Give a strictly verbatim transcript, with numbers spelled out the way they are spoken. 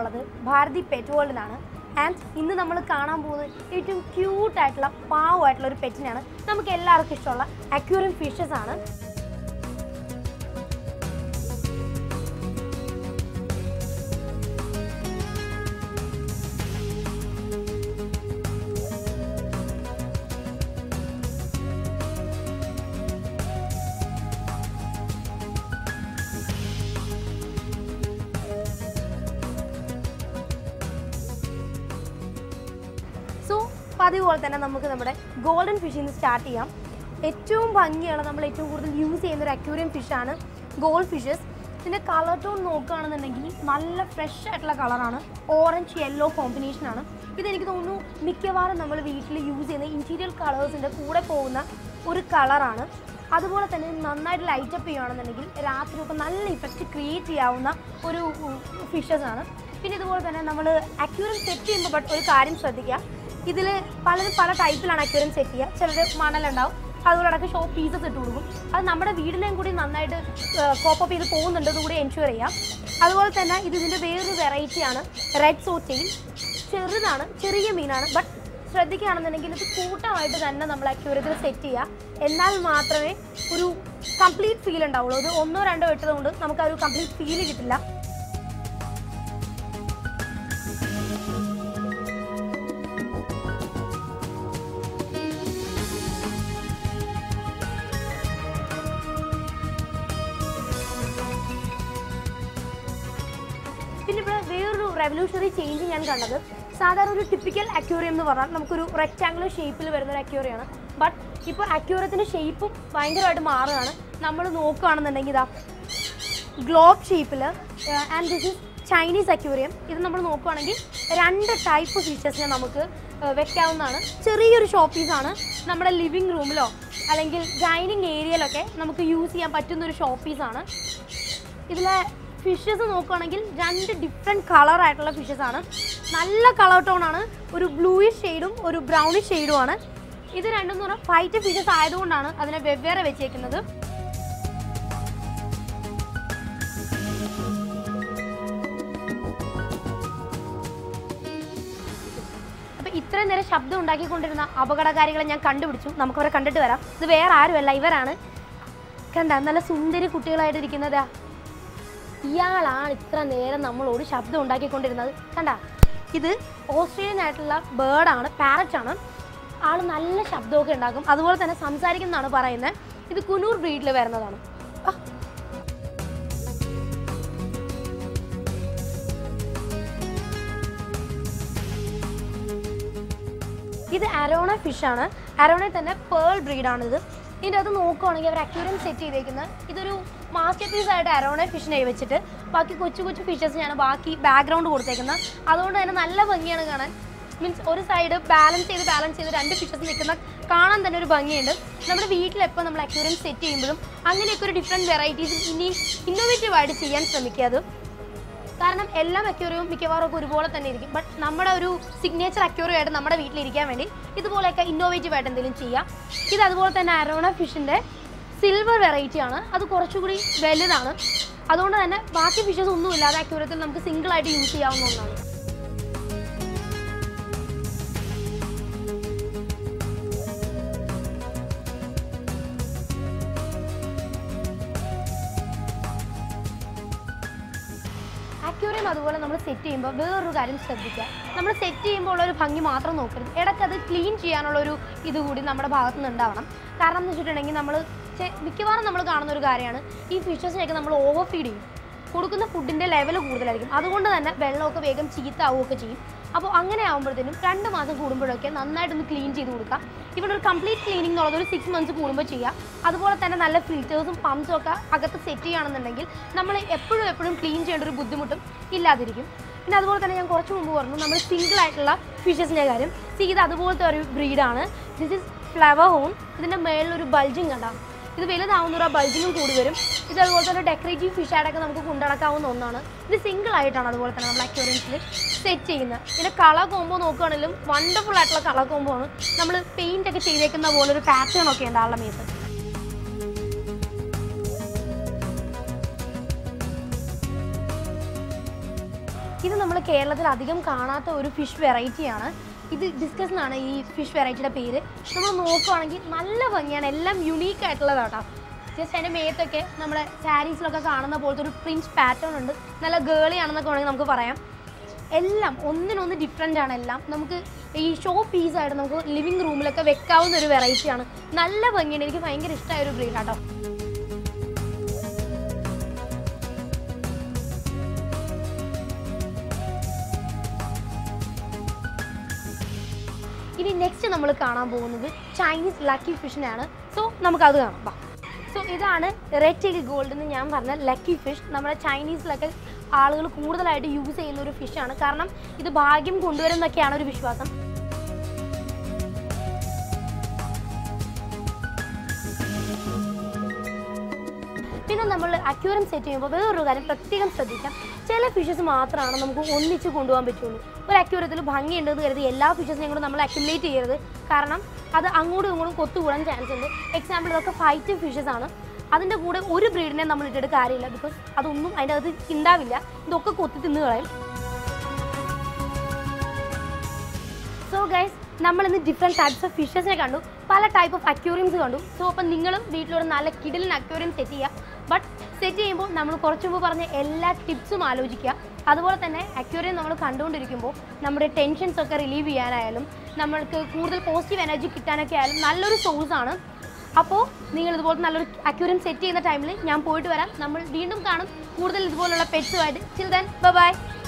ഞാനിപ്പോഴുള്ളത് Bharathi pet വേൾഡിലാണ്. And ഇന്ന് നമ്മൾ കാണാൻ പോകുന്നത് ഏറ്റവും ക്യൂട്ടായിട്ടുള്ള പാവമായിട്ടുള്ള ഒരു പെറ്റിനെയാണ്. നമുക്ക് എല്ലാവർക്കും ഇഷ്ടമുള്ള അക്വേറിയം ഫിഷസ് ആണ്. സോ അതുപോലെ തന്നെ നമുക്ക് നമ്മുടെ ഗോൾഡൻ ഫിഷിൽ നിന്ന് സ്റ്റാർട്ട് ചെയ്യാം. ഏറ്റവും ഭംഗിയുള്ള നമ്മൾ ഏറ്റവും കൂടുതൽ യൂസ് ചെയ്യുന്ന ഒരു അക്വേറിയം ഫിഷാണ് ഗോൾഡ് ഫിഷസ്. ഇതിൻ്റെ കളർ ടോൺ നോക്കുകയാണെന്നുണ്ടെങ്കിൽ നല്ല ഫ്രഷ് ആയിട്ടുള്ള കളറാണ്, ഓറഞ്ച് യെല്ലോ കോമ്പിനേഷനാണ്. ഇതെനിക്ക് തോന്നുന്നു മിക്കവാറും നമ്മൾ വീട്ടിൽ യൂസ് ചെയ്യുന്ന ഇൻറ്റീരിയർ കളേഴ്സിൻ്റെ കൂടെ പോകുന്ന ഒരു കളറാണ്. അതുപോലെ തന്നെ നന്നായിട്ട് ലൈറ്റപ്പ് ചെയ്യുകയാണെന്നുണ്ടെങ്കിൽ രാത്രിയൊക്കെ നല്ല ഇഫക്റ്റ് ക്രിയേറ്റ് ചെയ്യാവുന്ന ഒരു ഫിഷസാണ്. പിന്നെ ഇതുപോലെ തന്നെ നമ്മൾ അക്വേറിയം സെറ്റ് ചെയ്യുമ്പോൾ ബട്ട് ഒരു കാര്യം ശ്രദ്ധിക്കുക, ഇതിൽ പലരും പല ടൈപ്പിലാണ് അക്വേറിയം സെറ്റ് ചെയ്യുക. ചിലർ മണലുണ്ടാവും, അതുപോലെ അടക്കം ഷോപ്പ് പീസസ് ഇട്ട് കൊടുക്കും. അത് നമ്മുടെ വീടിനെയും കൂടി നന്നായിട്ട് കോപ്പപ്പ് ചെയ്ത് പോകുന്നുണ്ട്, ഇതുകൂടി എൻഷുർ ചെയ്യാം. അതുപോലെ തന്നെ ഇത് ഇതിൻ്റെ വേറൊരു വെറൈറ്റിയാണ് റെഡ് സോറ്റെയിൽ. ചെറുതാണ്, ചെറിയ മീനാണ്, ബട്ട് ശ്രദ്ധിക്കുകയാണെന്നുണ്ടെങ്കിൽ ഇത് കൂട്ടമായിട്ട് തന്നെ നമ്മൾ അക്വേറിയത്തിൽ സെറ്റ് ചെയ്യുക. എന്നാൽ മാത്രമേ ഒരു കംപ്ലീറ്റ് ഫീൽ ഉണ്ടാവുള്ളൂ. ഇത് ഒന്നോ രണ്ടോ ഇട്ടതുകൊണ്ട് നമുക്ക് ആ ഒരു കംപ്ലീറ്റ് ഫീൽ കിട്ടില്ല. പിന്നെ ഇവിടെ വേറൊരു റെവല്യൂഷണറി ചേഞ്ച് ഞാൻ കണ്ടത്, സാധാരണ ഒരു ടിപ്പിക്കൽ അക്വേറിയം എന്ന് പറഞ്ഞാൽ നമുക്കൊരു റെക്റ്റാങ്കുലർ ഷേപ്പിൽ വരുന്നൊരു അക്വേറിയമാണ്. ബട്ട് ഇപ്പോൾ അക്വേറിയത്തിൻ്റെ ഷേപ്പും ഭയങ്കരമായിട്ട് മാറുകയാണ്. നമ്മൾ നോക്കുകയാണെന്നുണ്ടെങ്കിൽ ഇതാ ഗ്ലോബ് ഷേപ്പിൽ. And this is Chinese aquarium. ഇത് നമ്മൾ നോക്കുകയാണെങ്കിൽ രണ്ട് ടൈപ്പ് ഫിഷസിനെ നമുക്ക് വെക്കാവുന്നതാണ്. ചെറിയൊരു ഷോപ്പീസാണ്. നമ്മുടെ ലിവിങ് റൂമിലോ അല്ലെങ്കിൽ ഡൈനിങ് ഏരിയയിലൊക്കെ നമുക്ക് യൂസ് ചെയ്യാൻ പറ്റുന്നൊരു ഷോപ്പീസാണ്. ഇതിലെ ഫിഷസ് നോക്കുകയാണെങ്കിൽ രണ്ട് ഡിഫറെൻറ്റ് കളറായിട്ടുള്ള ഫിഷസാണ്. നല്ല കളർ ടോണാണ്, ഒരു ബ്ലൂയിഷ് ഷെയ്ഡും ഒരു ബ്രൗണിഷ് ഷെയ്ഡുമാണ്. ഇത് രണ്ടെന്ന് പറഞ്ഞാൽ ഫൈറ്റ് ഫിഷസ് ആയതുകൊണ്ടാണ് അതിനെ വെവ്വേറെ വെച്ചേക്കുന്നത്. അപ്പം ഇത്രയും നേരം ശബ്ദം ഉണ്ടാക്കിക്കൊണ്ടിരുന്ന അപകടകാരികളെ ഞാൻ കണ്ടുപിടിച്ചു. നമുക്കവരെ കണ്ടിട്ട് വരാം. ഇത് വേറെ ആരുമല്ല, ഇവരാണ്. കണ്ട നല്ല സുന്ദരി കുട്ടികളായിട്ടിരിക്കുന്നതാ. ഇയാളാണ് ഇത്ര നേരം നമ്മളോട് ശബ്ദം ഉണ്ടാക്കിക്കൊണ്ടിരുന്നത്. കണ്ട, ഇത് ഓസ്ട്രേലിയൻ ആയിട്ടുള്ള ബേർഡാണ്, പാരറ്റാണ്. ആൾ നല്ല ശബ്ദമൊക്കെ ഉണ്ടാക്കും, അതുപോലെ തന്നെ സംസാരിക്കുന്നതാണ് പറയുന്നത്. ഇത് കുനൂർ ബ്രീഡിൽ വരുന്നതാണ്. ഇത് അരോണ ഫിഷാണ്. അരോണയിൽ തന്നെ പേൾ ബ്രീഡാണിത്. ഇതിൻ്റെ അത് നോക്കുകയാണെങ്കിൽ അവർ അക്വേറിയം സെറ്റ് ചെയ്തേക്കുന്നത് ഇതൊരു മാസ്റ്റർ പീസ് ആയിട്ട് അരോണ ഫിഷിനെ വെച്ചിട്ട് ബാക്കി കൊച്ചു കൊച്ചു ഫിഷസിനാണ് ബാക്കി ബാക്ക്ഗ്രൗണ്ട് കൊടുത്തേക്കുന്നത്. അതുകൊണ്ട് തന്നെ നല്ല ഭംഗിയാണ് കാണാൻ. മീൻസ് ഒരു സൈഡ് ബാലൻസ് ചെയ്ത് ബാലൻസ് ചെയ്ത് രണ്ട് ഫിഷസ് നിൽക്കുന്ന കാണാൻ തന്നെ ഒരു ഭംഗിയുണ്ട്. നമ്മുടെ വീട്ടിലെപ്പോൾ നമ്മൾ അക്വേറിയം സെറ്റ് ചെയ്യുമ്പോഴും അങ്ങനെയൊക്കെ ഒരു ഡിഫറെൻറ്റ് വെറൈറ്റീസും ഇനി ഇന്നോവേറ്റീവായിട്ട് ചെയ്യാൻ ശ്രമിക്കുക. അത് കാരണം എല്ലാ അക്വേറിയവും മിക്കവാറും ഒക്കെ ഒരുപോലെ തന്നെ ഇരിക്കും. ബട്ട് നമ്മുടെ ഒരു സിഗ്നേച്ചർ അക്വേറിയം ആയിട്ട് നമ്മുടെ വീട്ടിലിരിക്കാൻ വേണ്ടി ഇതുപോലെയൊക്കെ ഇന്നോവേറ്റീവായിട്ട് എന്തെങ്കിലും ചെയ്യാം. ഇത് അതുപോലെ തന്നെ അരോണ ഫിഷിൻ്റെ സിൽവർ വെറൈറ്റിയാണ്. അത് കുറച്ചുകൂടി വലുതാണ്. അതുകൊണ്ട് തന്നെ ബാക്കി ഫിഷസ് ഒന്നുമില്ലാതെ അക്വേറിയത്തിൽ നമുക്ക് സിംഗിളായിട്ട് യൂസ് ചെയ്യാവുന്ന ഒന്നാണ്. അക്വേറിയം അതുപോലെ നമ്മൾ സെറ്റ് ചെയ്യുമ്പോൾ വേറൊരു കാര്യം ശ്രദ്ധിക്കുക. നമ്മൾ സെറ്റ് ചെയ്യുമ്പോൾ ഉള്ളൊരു ഭംഗി മാത്രം നോക്കരുത്, ഇടയ്ക്കത് ക്ലീൻ ചെയ്യാനുള്ളൊരു ഇതുകൂടി നമ്മുടെ ഭാഗത്തു നിന്ന് ഉണ്ടാവണം. കാരണം എന്ന് വെച്ചിട്ടുണ്ടെങ്കിൽ നമ്മൾ മിക്കവാറും നമ്മൾ കാണുന്ന ഒരു കാര്യമാണ്, ഈ ഫിഷസിനെയൊക്കെ നമ്മൾ ഓവർ ഫീഡ് ചെയ്യും. കൊടുക്കുന്ന ഫുഡിൻ്റെ ലെവൽ കൂടുതലായിരിക്കും. അതുകൊണ്ട് തന്നെ വെള്ളമൊക്കെ വേഗം ചീത്താവുകയൊക്കെ ചെയ്യും. അപ്പോൾ അങ്ങനെ ആകുമ്പോഴത്തേനും രണ്ട് മാസം കൂടുമ്പോഴൊക്കെ നന്നായിട്ടൊന്ന് ക്ലീൻ ചെയ്ത് കൊടുക്കുക. ഇവിടെ ഒരു കംപ്ലീറ്റ് ക്ലീനിങ് എന്നുള്ളത് ഒരു സിക്സ് മന്ത്സ് കൂടുമ്പോൾ ചെയ്യുക. അതുപോലെ തന്നെ നല്ല ഫിൽറ്റേഴ്സും പമ്പ്സും ഒക്കെ അകത്ത് സെറ്റ് ചെയ്യുകയാണെന്നുണ്ടെങ്കിൽ നമ്മൾ എപ്പോഴും എപ്പോഴും ക്ലീൻ ചെയ്യേണ്ട ഒരു ബുദ്ധിമുട്ടും ഇല്ലാതിരിക്കും. പിന്നെ അതുപോലെ തന്നെ ഞാൻ കുറച്ച് മുമ്പ് പറഞ്ഞു നമ്മൾ സിംഗിൾ ആയിട്ടുള്ള ഫിഷസിൻ്റെ കാര്യം. സീ ഇത് അതുപോലത്തെ ഒരു ബ്രീഡാണ്. This is flower horn. ഇതിൻ്റെ മേളിലൊരു ബൾജിങ് കണ്ടാം. ഇത് വലുതാവുന്നൊരു ആ ബൾജിങ്ങും കൂടി വരും. ഇത് അതുപോലെ തന്നെ ഡെക്കറേറ്റീവ് ഫിഷായിട്ടൊക്കെ നമുക്ക് കൊണ്ടുനടക്കാവുന്ന ഒന്നാണ്. ഇത് സിംഗിൾ ആയിട്ടാണ് അതുപോലെ തന്നെ നമ്മൾ അക്വേറിയത്തിൽ സെറ്റ് ചെയ്യുന്നത്. ഇതിൻ്റെ കളർ കോമ്പോ നോക്കുകയാണെങ്കിലും വണ്ടർഫുൾ ആയിട്ടുള്ള കളർ കോമ്പോ ആണ്. നമ്മൾ പെയിൻ്റ് ഒക്കെ ചെയ്തേക്കുന്ന പോലെ ഒരു പാറ്റേൺ ഒക്കെ ഉണ്ട് ആളുടെ മേത്ത്. ഇത് ഇത് നമ്മൾ കേരളത്തിൽ അധികം കാണാത്ത ഒരു ഫിഷ് വെറൈറ്റിയാണ്. ഇത് ഡിസ്കസ് എന്നാണ് ഈ ഫിഷ് വെറൈറ്റിയുടെ പേര്. നമ്മൾ നോക്കുവാണെങ്കിൽ നല്ല ഭംഗിയാണ്, എല്ലാം യുണീക്ക് ആയിട്ടുള്ളതാണ് കേട്ടോ. ജസ്റ്റ് അതിൻ്റെ മേത്തൊക്കെ നമ്മുടെ സാരീസിലൊക്കെ കാണുന്ന പോലത്തെ ഒരു പ്രിൻസ് പാറ്റേൺ ഉണ്ട്. നല്ല ഗേളി ആണെന്നൊക്കെ വേണമെങ്കിൽ നമുക്ക് പറയാം. എല്ലാം ഒന്നിനൊന്ന് ഡിഫറെൻ്റ് ആണ്. എല്ലാം നമുക്ക് ഈ ഷോ പീസായിട്ട് നമുക്ക് ലിവിങ് റൂമിലൊക്കെ വെക്കാവുന്ന ഒരു വെറൈറ്റിയാണ്. നല്ല ഭംഗിയാണ്, എനിക്ക് ഭയങ്കര ഇഷ്ടമായ ഒരു ബ്രീഡ് കേട്ടോ. ഇനി നെക്സ്റ്റ് നമ്മൾ കാണാൻ പോകുന്നത് ചൈനീസ് ലക്കി ഫിഷിനാണ്. സോ നമുക്കത് കാണാം. സോ ഇതാണ് റെഡ് ടെയിൽ ഗോൾഡ് എന്ന് ഞാൻ പറഞ്ഞ ലക്കി ഫിഷ്. നമ്മുടെ ചൈനീസിലൊക്കെ ആളുകൾ കൂടുതലായിട്ട് യൂസ് ചെയ്യുന്ന ഒരു ഫിഷാണ്. കാരണം ഇത് ഭാഗ്യം കൊണ്ടുവരുന്നൊക്കെയാണ് ഒരു വിശ്വാസം. പിന്നെ നമ്മൾ അക്വേറിയം സെറ്റ് ചെയ്യുമ്പോൾ വേറൊരു കാര്യം പ്രത്യേകം ശ്രദ്ധിക്കാം. ചില ഫിഷസ് മാത്രമാണ് നമുക്ക് ഒന്നിച്ച് കൊണ്ടുപോകാൻ പറ്റുള്ളൂ. ഒരു അക്വേറിയത്തിൽ ഭംഗിയുണ്ടെന്ന് കരുതി എല്ലാ ഫിഷസിനെയും കൂടെ നമ്മൾ അക്യുമുലേറ്റ് ചെയ്യരുത്. കാരണം അത് അങ്ങോട്ടും ഇങ്ങോട്ടും കൊത്തുകൂടാൻ ചാൻസ് ഉണ്ട്. എക്സാമ്പിൾ ഇതൊക്കെ ഫൈറ്റ് ഫിഷസ് ആണ്. അതിൻ്റെ കൂടെ ഒരു ബ്രീഡിനെ നമ്മൾ ഇട്ടിട്ട് കാര്യമില്ല. ബിക്കോസ് അതൊന്നും അതിൻ്റെ അകത്ത് ഉണ്ടാവില്ല. ഇതൊക്കെ കൊത്തി തിന്നു കളയും. സോ ഗൈസ്, നമ്മളിന്ന് ഡിഫറെൻറ്റ് ടൈപ്സ് ഓഫ് ഫിഷസിനെ കണ്ടു, പല ടൈപ്പ് ഓഫ് അക്വേറിയംസ് കണ്ടു. സോ അപ്പം നിങ്ങളും വീട്ടിലൊരു നല്ല കിടിലൻ അക്വേറിയം സെറ്റ് ചെയ്യുക. ബട്ട് സെറ്റ് ചെയ്യുമ്പോൾ നമ്മൾ കുറച്ച് മുമ്പ് പറഞ്ഞ എല്ലാ ടിപ്സും ആലോചിക്കുക. അതുപോലെ തന്നെ അക്വേറിയം നമ്മൾ കണ്ടുകൊണ്ടിരിക്കുമ്പോൾ നമ്മുടെ ടെൻഷൻസ് ഒക്കെ റിലീവ് ചെയ്യാനായാലും നമ്മൾക്ക് കൂടുതൽ പോസിറ്റീവ് എനർജി കിട്ടാനൊക്കെ ആയാലും നല്ലൊരു സോഴ്സാണ്. അപ്പോൾ നിങ്ങൾ ഇതുപോലെ നല്ലൊരു അക്വേറിയം സെറ്റ് ചെയ്യുന്ന ടൈമിൽ ഞാൻ പോയിട്ട് വരാം. നമ്മൾ വീണ്ടും കാണും കൂടുതൽ ഇതുപോലുള്ള പെറ്റ്സുമായിട്ട്. Till then bye by.